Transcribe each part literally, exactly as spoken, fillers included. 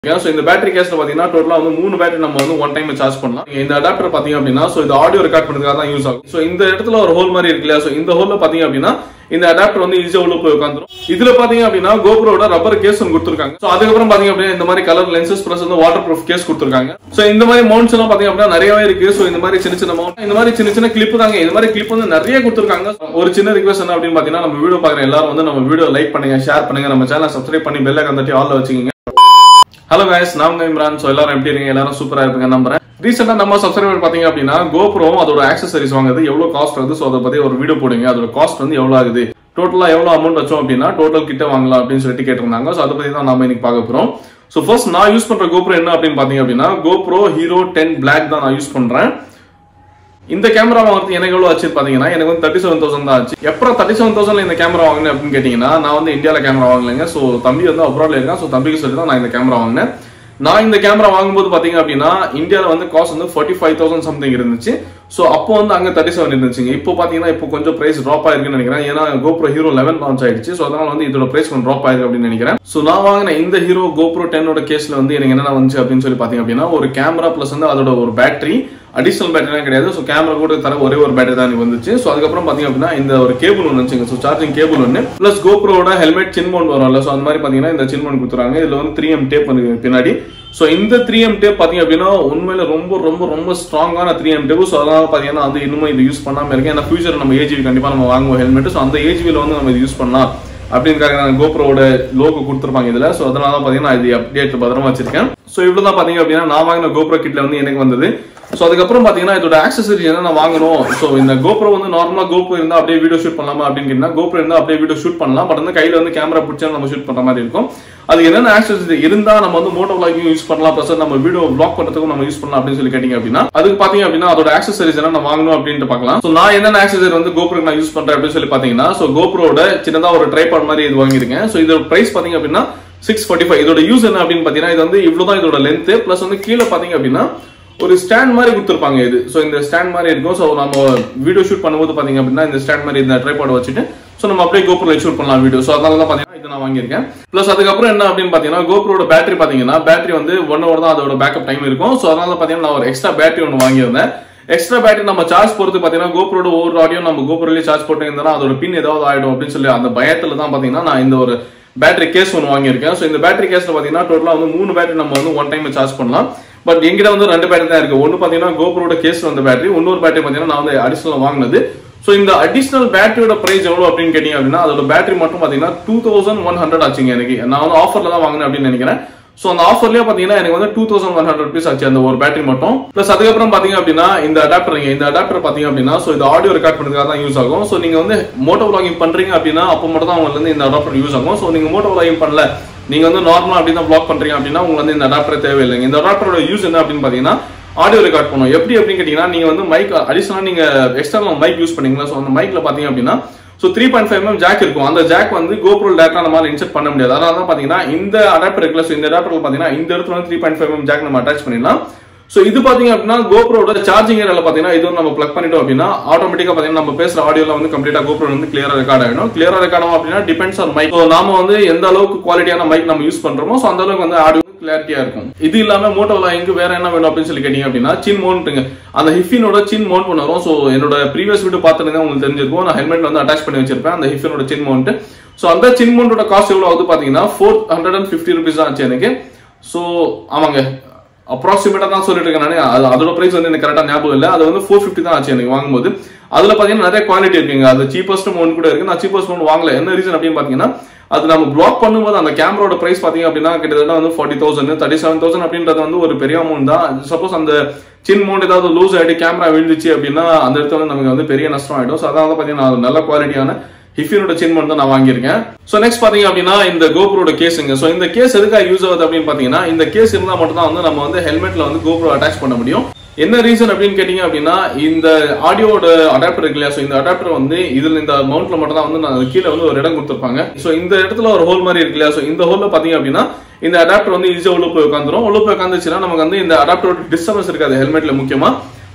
So இந்த battery கேஸ்ல பாத்தீங்கன்னா டோட்டலா வந்து மூணு பேட்டரி நம்ம வந்து ஒன் டைம் சார்ஜ் பண்ணலாம். இந்த அடாப்டர் பாத்தீங்க அப்படின்னா சோ இது ஆடியோ ரெக்கார்ட் பண்றதுக்காக தான் யூஸ் ஆகும். சோ இந்த இடத்துல ஒரு ஹோல் மாதிரி இருக்குல்ல, சோ இந்த ஹோல்ல பாத்தீங்க அப்படின்னா இந்த அடாப்டர் வந்து ஈஸியா உள்ள போய் உட்காந்துரும். இதுல பாத்தீங்க அப்படின்னா GoProட ரப்பர் கேஸ் ஒன்னு கொடுத்திருக்காங்க. சோ அதுக்கப்புறம் பாத்தீங்க அப்படின்னா இந்த மாதிரி கலர் லென்சஸ் பிளஸ் வந்து வாட்டர் ப்ரூஃப் கேஸ் கொடுத்திருக்காங்க. சோ இந்த மாதிரி மவுண்ட்ஸ் எல்லாம் பாத்தீங்க அப்படின்னா நிறையவே இருக்கு. சோ இந்த மாதிரி சின்ன சின்ன மவுண்ட், இந்த மாதிரி சின்ன சின்ன கிளிப் தாங்க. இந்த மாதிரி கிளிப் வந்து நிறைய கொடுத்திருக்காங்க. ஒரு சின்ன ரிக்வெஸ்ட் என்ன அப்படின்னு பாத்தீங்கன்னா நம்ம வீடியோ பாக்குற எல்லாரும் வந்து நம்ம வீடியோ லைக் பண்ணுங்க, ஷேர் பண்ணுங்க, நம்ம சேனலை சப்ஸ்கிரைப் பண்ணி பெல் ஐகான் தட்டி ஆல்ல வச்சுக்கோங்க. Hello guys, நான் இம்ரான். சோ எல்லாரும் எப்படி இருக்கீங்க? எல்லாரும் சூப்பரா இருப்பீங்க நம்புறேன். ரீசெண்டா நம்ம சப்ஸ்கிரைபர் பாத்தீங்க அப்படின்னா GoPro அதோட ஆக்சஸரீஸ் வாங்குறது எவ்வளவு காஸ்ட் ஆகுது, சோ அத பத்தி ஒரு வீடியோ போடுங்க. அதோட காஸ்ட் வந்து எவ்வளவு ஆகுது, டோட்டலா எவ்வளவு அமௌண்ட் வச்சோம் அப்படின்னா டோட்டல் கிட்ட வாங்கலாம் அப்படின்னு சொல்லிட்டு கேட்டிருந்தாங்க. சோ அத பத்தி தான் நாம இன்னைக்கு பார்க்க போறோம். சோ ஃபர்ஸ்ட் நான் யூஸ் பண்ற GoPro என்ன அப்படின்னு பாத்தீங்க அப்படின்னா GoPro Hero டென் Black தான் நான் யூஸ் பண்றேன். இந்த கேமரா வாங்குறது எனக்கு எவ்வளவு ஆச்சு பாத்தீங்கன்னா எனக்கு வந்து தேர்ட்டி செவன் தௌசண்ட் தான் ஆச்சு. எப்பறம் தேர்ட்டி செவன் தௌசண்ட்ல இந்த கேமரா வாங்கினேன் அப்படின்னு கேட்டீங்கன்னா நான் வந்து இந்தியால கேமரா வாங்கலைங்க. சோ தம்பி வந்து அப்ராட்ல இருக்கான். சோ தம்பிக்கு சொல்லி தான் நான் இந்த கேமரா வாங்கினேன். நான் இந்த கேமரா வாங்கும்போது பாத்தீங்க அப்படின்னா இந்தியால வந்து காஸ்ட் வந்து ஃபார்ட்டி ஃபைவ் தௌசண்ட் சம்திங் இருந்துச்சு. சோ அப்போ வந்து அங்க தேர்ட்டி செவன் இருந்துச்சுங்க. இப்போ பாத்தீங்கன்னா இப்போ கொஞ்சம் பிரைஸ் ட்ராப் ஆயிருக்குன்னு நினைக்கிறேன். ஏன்னா GoPro Hero லெவன் லான்ச் ஆயிடுச்சு. சோ அதனால வந்து இதோட பிரைஸ் கொஞ்சம் ட்ராப் ஆயிருக்கு அப்படின்னு நினைக்கிறேன். சோ நான் வாங்கின இந்த ஹீரோ GoPro டென்னோட கேஸ்ல வந்து எனக்கு என்ன வந்துச்சு அப்படின்னு சொல்லி பாத்தீங்க அப்படின்னா ஒரு கேமரா பிளஸ் வந்து அதோட ஒரு பேட்டரி, அடிஷனல் பேட்டரி கிடையாது. சோ கேமரா கூட தர ஒரே ஒரு பேட்டரி தான் எனக்கு வந்துச்சு. சோ அதுக்கப்புறம் பாத்தீங்க அப்படின்னா இந்த ஒரு கேபிள் ஒன்று வந்துச்சுங்க. சோ சார்ஜிங் கேபிள் ஒன்று பிளஸ் GoProட ஹெல்மெட் சின் மவுண்ட் வரும்ல, சோ அந்த மாதிரி பாத்தீங்கன்னா இந்த சின் மவுண்ட் கொடுத்துறாங்க. இதுல வந்து த்ரீ எம் டேப் பின்னாடி. சோ இந்த த்ரீ எம் டேப் பாத்தீங்க அப்படின்னா உண்மையில ரொம்ப ரொம்ப ரொம்ப ஸ்ட்ராங்கான த்ரீ எம் டேப். சோ அதனால பாத்தீங்கன்னா அது இன்னும் இது யூஸ் பண்ணாம இருக்கு. ஏன்னா ஃபியூச்சர் நம்ம ஏஜிவி கண்டிப்பா நம்ம வாங்குவோம் ஹெல்மெட். சோ அந்த ஏஜிவில வந்து நம்ம இது யூஸ் பண்ணலாம் அப்படின்னுக்காக GoProட லோகோ கொடுத்துருப்பாங்க இதுல. சோ அதனால பாத்தீங்கன்னா இது அப்டேட் பத்திரமா வச்சிருக்கேன். சோ இவ்வளவுதான் பாத்தீங்க அப்படின்னா நான் வாங்கின GoPro கிட்ல வந்து எனக்கு வந்தது. சோ அதுக்கப்புறம் பாத்தீங்கன்னா இதோட ஆக்சஸரி என்ன நான் வாங்கணும். சோ இந்த GoPro வந்து நார்மலா GoPro இருந்தா அப்படியே வீடியோ ஷூட் பண்ணலாமா அப்படின்னு கேட்டீங்கன்னா GoPro இருந்தா அப்படியே வீடியோ ஷூட் பண்ணலாம். பட் வந்து கையில வந்து கேமரா பிடிச்சா நம்ம ஷூட் பண்ற மாதிரி இருக்கும். அது என்னென்ன ஆக்சஸரி இருந்தா நம்ம வந்து Motovlog யூஸ் பண்ணலாம், பிளஸ் நம்ம வீடியோ வ்ளாக் பண்றதுக்கும் நம்ம யூஸ் பண்ணலாம் அப்படின்னு சொல்லி கேட்டீங்க அப்படின்னா அதுக்கு பாத்தீங்க அப்படின்னா அதோட ஆக்சஸரிஸ் என்ன நான் வாங்கணும் அப்படின்னு பார்க்கலாம். சோ நான் என்னென்ன ஆக்சஸரி வந்து GoPro நான் யூஸ் பண்றேன் அப்படின்னு சொல்லி பாத்தீங்கன்னா சோ GoProட சின்னதா ஒரு ட்ரைபாட் மாதிரி இது வாங்கியிருக்கேன். சோ இதோட பிரைஸ் பாத்தீங்க அப்படின்னா சிக்ஸ் ஃபார்ட்டி ஃபைவ். இதோட யூஸ் என்ன அப்படின்னு பாத்தீங்கன்னா இது வந்து இவ்வளவுதான் இதோட லென்த். பிளஸ் வந்து கீழே பாத்தீங்க அப்படின்னா ஒரு ஸ்டாண்ட் மாதிரி கொடுத்துருப்பாங்க இது. சோ இந்த ஸ்டாண்ட் மாதிரி இருக்கும். சோ நம்ம வீடியோ ஷூட் பண்ணும்போது பாத்தீங்க அப்படின்னா இந்த ஸ்டாண்ட் மாதிரி இந்த ட்ரைபாட் வச்சுட்டு சோ நம்ம அப்படியே GoPro ஷூட் பண்ணலாம் வீடியோ. சோ அதனால தான் பாத்தீங்கன்னா இது நான் வாங்கியிருக்கேன். பிளஸ் அதுக்கப்புறம் என்ன அப்படின்னு பாத்தீங்கன்னா GoProட பேட்டரி பாத்தீங்கன்னா பேட்டரி வந்து ஒன் ஹவர் தான் அதோட பேக்கப் டைம் இருக்கும். சோ அதனால பாத்தீங்கன்னா நான் ஒரு எக்ஸ்ட்ரா பேட்டரி ஒன்று வாங்கியிருந்தேன். எக்ஸ்ட்ரா பேட்டரி நம்ம சார்ஜ் போறது பாத்தீங்கன்னா GoProட ஒவ்வொரு ஆடியோ நம்ம GoProலயே சார்ஜ் போட்டு இருந்தா அதோட பின் ஏதாவது ஆயிடும் அப்படின்னு சொல்லி அந்த பயத்துல தான் பாத்தீங்கன்னா நான் இந்த ஒரு பேட்டரி கேஸ் ஒன்று வாங்கியிருக்கேன். சோ இந்த பேட்டரி கேஸ்ல பாத்தீங்கன்னா டோட்டலா வந்து மூணு பேட்டரி நம்ம வந்து ஒன் டைம் சார்ஜ் பண்ணலாம். பட் எங்கிட்ட வந்து ரெண்டு பேட்டரி தான் இருக்கு. ஒன்னு பாத்தீங்கன்னா GoProட கேஸ்ல வந்த பேட்டரி, இன்னொரு பேட்டரி பாத்தீங்கன்னா நான் வந்து அடிஷனல் வாங்கினது. சோ இந்த அடிஷனல் பேட்டரியோட பிரைஸ் எவ்வளவு அப்படின்னு கேட்டீங்க அப்படின்னா அதோட பேட்டரி மட்டும் பாத்தீங்கன்னா டூ தௌசண்ட் ஒன் ஹண்ட்ரட் ஆச்சுங்க. எனக்கு நான் வந்து ஆஃபர்ல தான் வாங்கினேன் அப்படின்னு நினைக்கிறேன். சோ அந்த ஆஃபர்லயே பாத்தீங்கன்னா எனக்கு வந்து two thousand one hundred rupees ஆச்சு அந்த ஒரு பேட்டரி மட்டும். பிளஸ் அதுக்கப்புறம் பாத்தீங்க அப்படின்னா இந்த அடாப்டர் இந்த அடாப்டர் பாத்தீங்க அப்படின்னா சோ இது ஆடியோ ரெக்கார்ட் பண்றதுக்காக தான் யூஸ் ஆகும். சோ நீங்க வந்து Motovlogging பண்றீங்க அப்படின்னா அப்ப மட்டும் தான் உங்களுக்கு வந்து இந்த அடாப்டர் யூஸ் ஆகும். சோ நீங்க Motovlogging பண்ணல, நீங்க வந்து நார்மலா அப்படி தான் வ்ளாக் பண்றீங்க அப்படின்னா உங்களுக்கு வந்து இந்த அடாப்டர் தேவையில்லைங்க. இந்த அடாப்டரோட யூஸ் என்ன அப்படின்னு பாத்தீங்கன்னா ஆடியோ ரெக்கார்ட் பண்ணும். எப்படி அப்படின்னு கேட்டீங்கன்னா நீங்க வந்து மைக் அடிஷனலா நீங்க எக்ஸ்டர்னல் மைக் யூஸ் பண்ணீங்களா, சோ அந்த மைக்ல பாத்தீங்க அப்படின்னா so three point five M jack இருக்கும். அந்த ஜாக் வந்து GoPro டேரக்டா நம்ம இன்சர்ட் பண்ண முடியாது. அதனால தான் பாத்தீங்கன்னா இந்த அடாப்டர் இருக்குல்ல, சோ இந்த அடாப்டர்ல பாத்தீங்கன்னா இந்த இடத்துல வந்து three point five M jack நம்ம அட்டாச் பண்ணிடலாம். சோ இது பாத்தீங்க அப்படின்னா GoProட சார்ஜிங் ஏரியால பாத்தீங்கன்னா இது நம்ம பிளக் பண்ணிட்டோம் அப்படின்னா ஆட்டோமேட்டிக்கா பாத்தீங்கன்னா நம்ம பேசுற ஆடியோல வந்து கம்ப்ளீட்டா GoPro வந்து கிளியரா ரெக்கார்ட் ஆயிடும். கிளியரா ரெக்கார்ட் ஆகும் அப்படின்னா டிபெண்ட்ஸ் ஆன் மைக். சோ நாம வந்து எந்த அளவுக்கு குவாலிட்டியான மைக் நம்ம யூஸ் பண்றோமோ சோ அந்த அளவுக்கு வந்து ஆடியோ கிளாரிட்டியா இருக்கும். இது இல்லாம Motovlog வேற என்ன வேணும் அப்படின்னு சொல்லி கேட்டீங்க அப்படின்னா சின் மவுண்ட்ங்க. அந்த ஹிஃபினோட சின் மவுண்ட் ஒன்று வரும். சோ என்னோட ப்ரீவியஸ் வீடியோ பார்த்துருந்தா உங்களுக்கு தெரிஞ்சிருக்கும். நான் ஹெல்மெட் வந்து அட்டாச் பண்ணி வச்சிருப்பேன் அந்த ஹிஃபினோட சின் மவுண்ட். சோ அந்த சின் மவுண்டோட காஸ்ட் எவ்வளவு ஆகுது பாத்தீங்கன்னா four hundred and fifty rupees தான் ஆச்சு எனக்கு. சோ ஆமாங்க, அப்ராக்சிமேட்டா தான் சொல்லிட்டு இருக்கேன் நான். அதோட பிரைஸ் வந்து எனக்கு கரெக்டா ஞாபகம் இல்லை. அது வந்து ஃபோர் ஃபிஃப்டி தான் ஆச்சு எனக்கு வாங்கும்போது. அதுல பாத்தீங்கன்னா நிறைய குவாலிட்டி இருக்குங்க. அது சீப்பஸ்ட் மவுண்ட் கூட இருக்கு. நான் சீப்பஸ்ட் மவுண்ட் வாங்கல. என்ன ரீசன் அப்படின்னு பாத்தீங்கன்னா அது நம்ம பிளாக் பண்ணும்போது அந்த கேமராவோட பிரைஸ் பாத்தீங்க அப்படின்னா கிட்டத்தட்ட வந்து forty thousand thirty seven thousand அப்படின்றது வந்து ஒரு பெரிய அமௌண்ட் தான். சப்போஸ் அந்த சின் மவுண்ட் ஏதாவது லூஸ் ஆயிட்டு கேமரா விழுந்துச்சு அப்படின்னா அந்த இடத்துல வந்து நமக்கு வந்து பெரிய நஷ்டம் ஆயிடும். சோ அதனால பாத்தீங்கன்னா நல்ல குவாலிட்டியான ஹிஃபினோட சின் மவுண்ட் தான் நான் வாங்கியிருக்கேன். சோ நெக்ஸ்ட் பாத்தீங்க அப்படின்னா இந்த GoProட கேஸுங்க. சோ இந்த கேஸ் எதுக்காக யூஸ் ஆகுது அப்படின்னு பாத்தீங்கன்னா இந்த கேஸ் இருந்தா மட்டும் தான் வந்து நம்ம வந்து ஹெல்மெட்ல வந்து GoPro அட்டாச் பண்ண முடியும். என்ன ரீசன் அப்படின்னு கேட்டீங்க அப்படின்னா இந்த ஆடியோட அடாப்டர் இருக்கு இல்லையா, சோ இந்த அடாப்டர் வந்து இதுல இந்த மவுண்ட்ல மட்டும் தான் வந்து நான் கீழே வந்து ஒரு இடம் கொடுத்துருப்பாங்க. சோ இந்த இடத்துல ஒரு ஹோல் மாதிரி இருக்கு இல்லையா, சோ இந்த ஹோல்ல பாத்தீங்க அப்படின்னா இந்த அடாப்டர் வந்து ஈஸியா உள்ள போய் உட்காந்துரும். உள்ள போய் உட்காந்துச்சுன்னா நமக்கு வந்து இந்த அடாப்டரோட டிஸ்டர்பன்ஸ் இருக்காது ஹெல்மெட்ல முக்கியமா.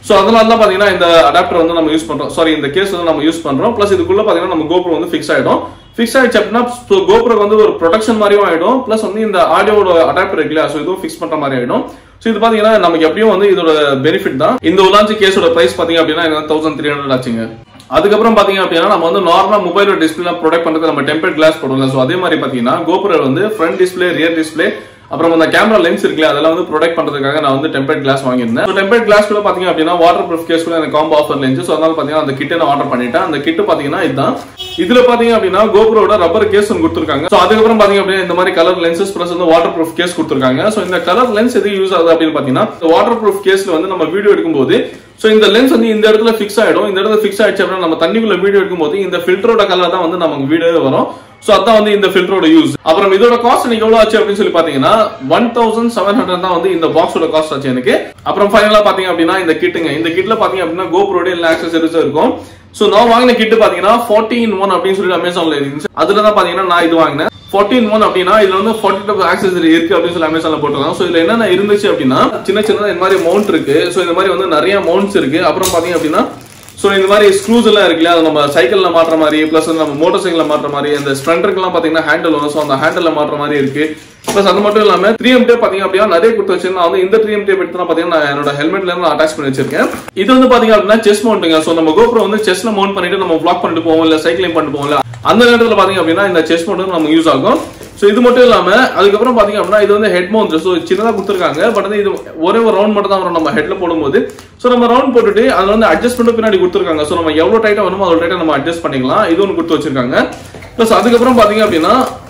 சோ அதனால தான் பாத்தீங்கன்னா இந்த அடாப்டர் வந்து நம்ம யூஸ் பண்றோம். சாரி, இந்த கேஸ் வந்து நம்ம யூஸ் பண்றோம். பிளஸ் இதுக்குள்ள பாத்தீங்கன்னா நம்ம GoPro வந்து ஃபிக்ஸ் ஆயிடும். ஃபிக்ஸ் ஆயிடுச்சு அப்படின்னா GoPro வந்து ஒரு ப்ரொடெக்ஷன் மாதிரியும் ஆயிடும். பிளஸ் வந்து இந்த ஆடியோட அடாப்டர் இருக்குல்ல, சோ இதுவும் ஃபிக்ஸ் பண்ற மாதிரி ஆயிடும். சோ இது பாத்தீங்கன்னா நமக்கு எப்படியும் வந்து இதோட பெனிஃபிட் தான். இந்த உலாஞ்சி கேஸோட பிரைஸ் பாத்தீங்க அப்படின்னா தௌசண்ட் த்ரீ ஹண்ட்ரட் ஆச்சுங்க. அதுக்கப்புறம் பாத்தீங்க அப்படின்னா நம்ம வந்து நார்மலா மொபைலோட டிஸ்பிளே ப்ரொடெக்ட் பண்றது நம்ம டெம்பர்ட் கிளாஸ் போடுவோம். சோ அதே மாதிரி பாத்தீங்கன்னா GoPro வந்து ஃப்ரண்ட் டிஸ்பிளே, ரியர் டிஸ்பிளே, அப்புறம் அந்த கேமரா லென்ஸ் இருக்குல்ல, அதெல்லாம் வந்து ப்ரொடெக்ட் பண்றதுக்காக நான் வந்து டெம்பர்ட் கிளாஸ் வாங்கியிருந்தேன். டெம்பர்ட் கிளாஸ் கூட பாத்தீங்க அப்படின்னா வாட்டர் ப்ரூஃப் கேஸ் கூட எனக்கு காம்போ ஆஃபர்ல இருந்துச்சு. சோ அதனால பாத்தீங்கன்னா அந்த கிட்ட நான் ஆர்டர் பண்ணிட்டேன். அந்த கிட் பாத்தீங்கன்னா இதுதான். இதுல பாத்தீங்க அப்படின்னா GoProட ரப்பர் கேஸ் ஒன்று கொடுத்துருக்காங்க. சோ அதுக்கப்புறம் பாத்தீங்க அப்படின்னா இந்த மாதிரி கலர் லென்சஸ் பிளஸ் வந்து வாட்டர் ப்ரூஃப் கேஸ் கொடுத்துருக்காங்க. சோ இந்த கலர் லென்ஸ் எது யூஸ் ஆகுது அப்படின்னு பாத்தீங்கன்னா வாட்டர் ப்ரூஃப் கேஸ்ல வந்து நம்ம வீடியோ எடுக்கும்போது சோ இந்த லென்ஸ் வந்து இந்த இடத்துல ஃபிக்ஸ் ஆயிடும். இந்த இடத்துல ஃபிக்ஸ் ஆயிடுச்சு அப்படின்னா நம்ம தண்ணிக்குள்ள வீடியோ எடுக்கும்போது இந்த ஃபில்டரோட கலர் தான் வந்து நமக்கு வீடியோ வரும். சோ அதான் வந்து இந்த ஃபில்டரோட யூஸ். அப்புறம் இதோட காஸ்ட் எனக்கு எவ்வளவு ஆச்சு அப்படின்னு சொல்லி பாத்தீங்கன்னா ஒன் தௌசண்ட் செவன் ஹண்ட்ரட் தான் வந்து இந்த பாக்ஸோட காஸ்ட் ஆச்சு எனக்கு. அப்புறம் ஃபைனலா பாத்தீங்க அப்படின்னா இந்த கிட்டுங்க, இந்த கிட்ல பாத்தீங்க அப்படின்னா GoProட எல்லா ஆக்சசரிஸும் இருக்கும். சோ நான் வாங்கின கிட் பாத்தீங்கன்னா fourteen one அப்படின்னு சொல்லி அமேசான்ல இருந்துச்சு. அதுல தான் பாத்தீங்கன்னா நான் இது வாங்கினேன். fourteen one அப்படின்னா இதுல வந்து forty two ஆக்சசரி இருக்கு அப்படின்னு சொல்லி அமேசான்ல போட்டுருக்காங்க. சோ இதுல என்னென்ன இருந்துச்சு அப்படின்னா சின்ன சின்னதா இந்த மாதிரி மவுண்ட் இருக்கு. சோ இந்த மாதிரி வந்து நிறைய மவுண்ட்ஸ் இருக்கு. அப்புறம் பாத்தீங்க அப்படின்னா சோ இந்த மாதிரி ஸ்க்ரூஸ் எல்லாம் இருக்குல்ல, அது நம்ம சைக்கிள்ல மாற்ற மாதிரி, பிளஸ் நம்ம மோட்டார் சைக்கிள்ல மாற்ற மாதிரி, அந்த ஸ்ப்ளெண்டருக்கு எல்லாம் பாத்தீங்கன்னா ஹேண்டில் வரும். சோ அந்த ஹேண்டில்ல மாற்ற மாதிரி இருக்கு. பிளஸ் அது மட்டும் இல்லாம த்ரீ எம் டேப் பாத்தீங்க அப்படின்னா நிறைய கொடுத்து வச்சிருந்தேன். நான் வந்து இந்த த்ரீ எம் டேப் எடுத்து பாத்தீங்கன்னா நான் என்னோட ஹெல்மெட்ல இருந்து அட்டாச் பண்ணி வச்சிருக்கேன். இது வந்து பாத்தீங்க அப்படின்னா செஸ் மவுண்ட்டுங்க. சோ நம்ம GoPro வந்து செஸ்ல மவுண்ட் பண்ணிட்டு நம்ம vlog பண்ணிட்டு போவோம், இல்ல சைக்கிளிங் பண்ணிட்டு போவோம்ல, அந்த நேரத்துல பாத்தீங்க அப்படின்னா இந்த செஸ் மவுண்ட் நம்ம யூஸ் ஆகும். சோ இது மட்டும் இல்லாம அதுக்கப்புறம் பாத்தீங்க அப்படின்னா இது வந்து ஹெட் மவுண்ட். சோ சின்னதா கொடுத்துருக்காங்க. பட் வந்து இது ஒரே ஒரு ரவுண்ட் மட்டும் தான் வரும் நம்ம ஹெட்ல போடும்போது. சோ நம்ம ரவுண்ட் போட்டுட்டு அதுல வந்து அட்ஜஸ்ட்மெண்ட் பின்னாடி கொடுத்துருக்காங்க. சோ நம்ம எவ்வளவு டைட்டா வேணுமோ அவ்வளவு டைட்டா நம்ம அட்ஜஸ்ட் பண்ணிக்கலாம். இது ஒன்று கொடுத்து வச்சிருக்காங்க. பிளஸ் அதுக்கப்புறம் பாத்தீங்க அப்படின்னா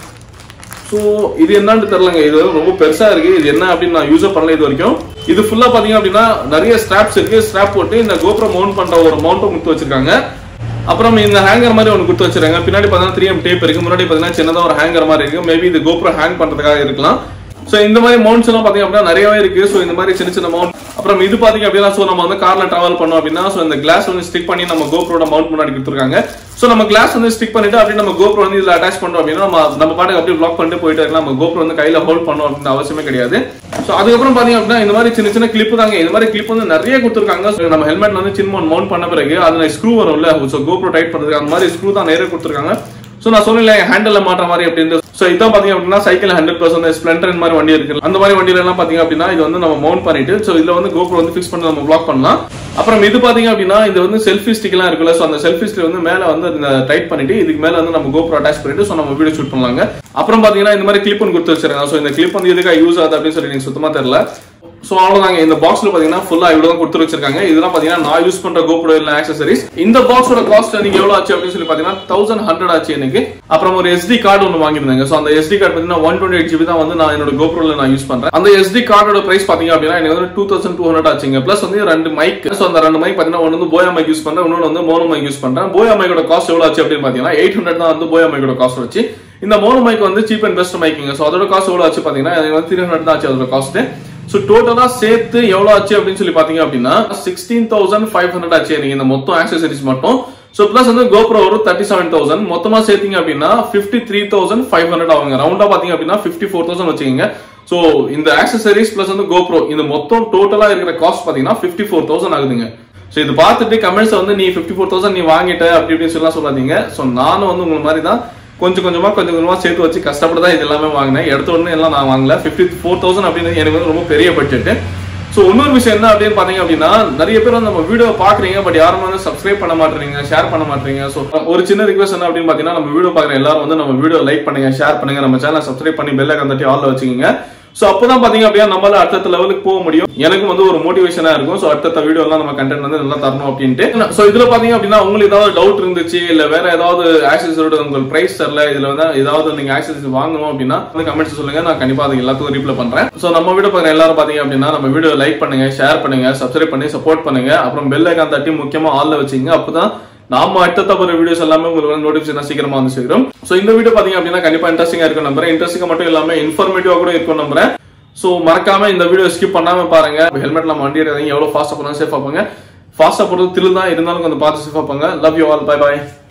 சோ இது என்னன்னு தெரியலங்க, இது ரொம்ப பெருசா இருக்கு. இது என்ன அப்படின்னு நான் யூஸ் பண்ணல இது வரைக்கும். இது ஃபுல்லா பாத்தீங்க அப்படின்னா நிறைய ஸ்ட்ராப்ஸ் இருக்கு. ஸ்ட்ராப் போட்டு இந்த GoPro மவுண்ட் பண்ற ஒரு மவுண்ட்டும் கொடுத்து வச்சிருக்காங்க. அப்புறம் இந்த ஹேங்கர் மாதிரி ஒன்று கொடுத்து வச்சிருக்காங்க. பின்னாடி பார்த்தீங்கன்னா த்ரீ எம் டேப் இருக்கு. முன்னாடி பார்த்தீங்கன்னா சின்னதாக ஒரு ஹேங்கர் மாதிரி இருக்கு. மேபி இது GoPro ஹேங் பண்றதுக்காக இருக்கலாம். சோ இந்த மாதிரி மவுண்ட்ஸ் எல்லாம் பாத்தீங்க அப்படின்னா நிறையவே இருக்கு. சோ இந்த மாதிரி சின்ன சின்ன மவுண்ட். அப்புறம் இது பாத்தீங்க அப்படின்னா சோ நம்ம வந்து கார்ல டிராவல் பண்ணோம் அப்படின்னா சோ இந்த கிளாஸ் வந்து ஸ்டிக் பண்ணி நம்ம GoProட மவுண்ட் முன்னாடி கொடுத்துருக்காங்க. சோ நம்ம கிளாஸ் வந்து ஸ்டிக் பண்ணிட்டு அப்படியே நம்ம GoPro வந்து இதுல அட்டாச் பண்றோம் அப்படின்னா நம்ம நம்ம பாட்டுக்கு அப்படியே vlog பண்ணிட்டு போயிட்டு இருக்கலாம். நம்ம GoPro வந்து கையில ஹோல்ட் பண்ணணும் அப்படின்னு அவசியமே கிடையாது. சோ அதுக்கப்புறம் பாத்தீங்க அப்படின்னா இந்த மாதிரி சின்ன சின்ன கிளிப் தாங்க. இந்த மாதிரி கிளிப் வந்து நிறைய கொடுத்துருக்காங்க. நம்ம ஹெல்மெட்ல வந்து சின்ன மவுண்ட் பண்ண பிறகு அதுல ஸ்க்ரூ வரும்ல, சோ GoPro டைட் பண்றதுக்கு அந்த மாதிரி ஸ்க்ரூ தான் நிறைய கொடுத்துருக்காங்க. சோ நான் சொன்னேன்ல ஹேண்டில்ல மாற்ற மாதிரி அப்படின்னு. சோ இதான் பாத்தீங்க அப்படின்னா சைக்கிள் ஹண்ட்ரட் பர்சன்ட் ஸ்ப்ளெண்டர் மாதிரி வண்டி இருக்கு. அந்த மாதிரி வண்டியில எல்லாம் பாத்தீங்க அப்படின்னா இது வந்து நம்ம மவுண்ட் பண்ணிட்டு சோ இதுல வந்து GoPro வந்து ஃபிக்ஸ் பண்ணி நம்ம vlog பண்ணலாம். அப்புறம் இது பாத்தீங்க அப்படின்னா இது வந்து செல்ஃபி ஸ்டிக் எல்லாம் இருக்குல்ல, சோ அந்த செல்ஃபி ஸ்டிக் வந்து மேல வந்து டைட் பண்ணிட்டு இதுக்கு மேல வந்து நம்ம GoPro அட்டாச் பண்ணிட்டு சோ நம்ம வீடியோ ஷூட் பண்ணலாங்க. அப்புறம் பாத்தீங்கன்னா இந்த மாதிரி கிளிப் ஒன்று கொடுத்து வச்சிருக்காங்க. சோ இந்த கிளிப் வந்து எதுக்காக யூஸ் ஆகுது அப்படின்னு சொல்லி எனக்கு சுத்தமா தெரியல. சோ அவ்வளவுதாங்க. இந்த பாக்ஸ்ல பாத்தீங்கன்னா ஃபுல்லா இவ்வளவு தான் கொடுத்து வச்சிருக்காங்க. இதெல்லாம் பாத்தீங்கன்னா நான் யூஸ் பண்ற GoPro இல்ல ஆக்சசரிஸ். இந்த பாக்ஸோட காஸ்ட் எனக்கு எவ்வளவு ஆச்சு அப்படின்னு சொல்லி பாத்தீங்கன்னா தௌசண்ட் ஹண்ட்ரட் ஆச்சு எனக்கு. அப்புறம் ஒரு எஸ்டி கார்டு ஒன்று வாங்கியிருந்தாங்க. சோ அந்த எஸ்டி கார்டு பாத்தீங்கன்னா ஒன் டுவெண்ட்டி எயிட் ஜிபி தான் வந்து நான் என்னோட GoProல நான் யூஸ் பண்றேன். அந்த எஸ்டி கார்டோட பிரைஸ் பாத்தீங்க அப்படின்னா எனக்கு வந்து டூ தௌசண்ட் டூ ஹண்ட்ரட் ஆச்சுங்க. பிளஸ் வந்து ரெண்டு மைக். சோ அந்த ரெண்டு மைக் பாத்தீங்கன்னா ஒன்னு வந்து போயா மைக் யூஸ் பண்றேன், இன்னொன்னு வந்து மோனோ மைக் யூஸ் பண்றேன். போயா மைக்கோட காஸ்ட் எவ்வளவு ஆச்சு அப்படின்னு பாத்தீங்கன்னா எயிட் ஹண்ட்ரட் தான் வந்து போயா மைக்கோட காஸ்ட் வச்சு. இந்த மோனோ மைக் வந்து சீப் அண்ட் பெஸ்ட் மைக்குங்க. சோ அதோட காஸ்ட் எவ்வளவு ஆச்சு பாத்தீங்கன்னா எனக்கு வந்து த்ரீ ஹண்ட்ரட் தான் ஆச்சு அதோட காஸ்ட். சோ டோட்டலா சேர்த்து எவ்வளவு ஆச்சு அப்படின்னு சொல்லி பாத்தீங்க அப்படின்னா சிக்ஸ்டீன் தௌசண்ட் ஃபைவ் ஹண்ட்ரட் ஆச்சு எனக்கு இந்த மொத்தம் ஆக்சசரிஸ் மட்டும். சோ பிளஸ் வந்து GoPro ஒரு தேர்ட்டி செவன் தௌசண்ட் மொத்தமா சேர்த்தீங்க அப்படின்னா fifty three thousand five hundred ஆகுங்க. ரவுண்டா பாத்தீங்க அப்படின்னா பிப்டி ஃபோர் தௌசண்ட் வச்சுக்கோங்க. சோ இந்த ஆக்சசரிஸ் பிளஸ் வந்து GoPro இந்த மொத்தம் டோட்டலா இருக்கிற காஸ்ட் பாத்தீங்கன்னா பிப்டி ஃபோர் தௌசண்ட் ஆகுதுங்க. சோ இது பார்த்துட்டு கமெண்ட்ஸ் வந்து நீ பிப்டி ஃபோர் தௌசண்ட் நீ வாங்கிட்ட அப்படி இப்படின்னு சொல்லலாம் சொல்லாதீங்க. சோ நானும் வந்து உங்க மாதிரி தான் கொஞ்சம் கொஞ்சமா கொஞ்சம் கொஞ்சமா சேர்த்து வச்சு கஷ்டப்பட்டு தான் இது எல்லாமே வாங்கினேன். எடுத்த உடனே எல்லாம் நான் வாங்கல. பிப்டி ஃபோர் தௌசண்ட் அப்படின்னு எனக்கு வந்து ரொம்ப பெரிய பட்ஜெட். சோ இன்னொரு விஷயம் என்ன அப்படின்னு பாத்தீங்க அப்படின்னா நிறைய பேர் வந்து நம்ம வீடியோ பாக்குறீங்க, பட் யாரும் வந்து சப்ஸ்கிரைப் பண்ண மாட்டீங்க, ஷேர் பண்ண மாட்டீங்க. சோ ஒரு சின்ன ரிக்வெஸ்ட் என்ன அப்படின்னு பாத்தீங்கன்னா நம்ம வீடியோ பாக்குற எல்லாரும் வந்து நம்ம வீடியோ லைக் பண்ணுங்க, ஷேர் பண்ணுங்க, நம்ம சேனலை சப்ஸ்கிரைப் பண்ணி பெல் ஐகான் தட்டி ஆல்ல வச்சுக்கோங்க. சோ அப்பதான் பாத்தீங்க அப்படின்னா நம்மளால அடுத்த லெவலுக்கு போக முடியும். எனக்கு வந்து ஒரு மோட்டிவேஷனா இருக்கும். சோ அடுத்த வீடியோ எல்லாம் நம்ம கண்டென்ட் வந்து நல்லா தரணும் அப்படின்ட்டு. சோ இதுல பாத்தீங்க அப்படின்னா உங்களுக்கு ஏதாவது டவுட் இருந்துச்சு, இல்ல வேற ஏதாவது ஆக்சஸரியோட உங்களுக்கு பிரைஸ் தெரியல, இதுல வந்து ஏதாவது நீங்க ஆக்சஸரி வாங்கணும் அப்படின்னா கமெண்ட்ஸ் சொல்லுங்க, நான் கண்டிப்பா அதுக்கு எல்லாத்துக்கும் ரீப்ளை பண்றேன். சோ நம்ம வீடியோ பாக்குற எல்லாரும் பாத்தீங்க அப்படின்னா நம்ம வீடியோ லைக் பண்ணுங்க, ஷேர் பண்ணுங்க, சப்ஸ்கிரைப் பண்ணி சப்போர்ட் பண்ணுங்க. அப்புறம் பெல் ஐகான் தட்டி முக்கியமா ஆல்ல வச்சுங்க. அப்பதான் நாம அடுத்த ஒரு வீடியோஸ் எல்லாமே உங்களுக்கு நோட்டிபிகேஷன் சீக்கிரமா வந்து சேரும். சோ இந்த வீடியோ பாத்தீங்க அப்படின்னா கண்டிப்பா இன்ட்ரெஸ்டிங்கா இருக்கும் நம்புறேன். இன்ட்ரெஸ்டிங்கா மட்டும் இல்லாம இன்ஃபர்மேட்டிவா கூட இருக்கும் நம்புறேன். சோ மறக்காம இந்த வீடியோ ஸ்கிப் பண்ணாம பாருங்க. ஹெல்மெட் நம்ம வண்டி எடுக்கிறீங்க எவ்வளவு ஃபாஸ்டா போனா சேஃபா போங்க. ஃபாஸ்டா போறது தில்லு தான் இருந்தாலும் கொஞ்சம் பார்த்து சேஃபா போங்க. Love you all. Bye by.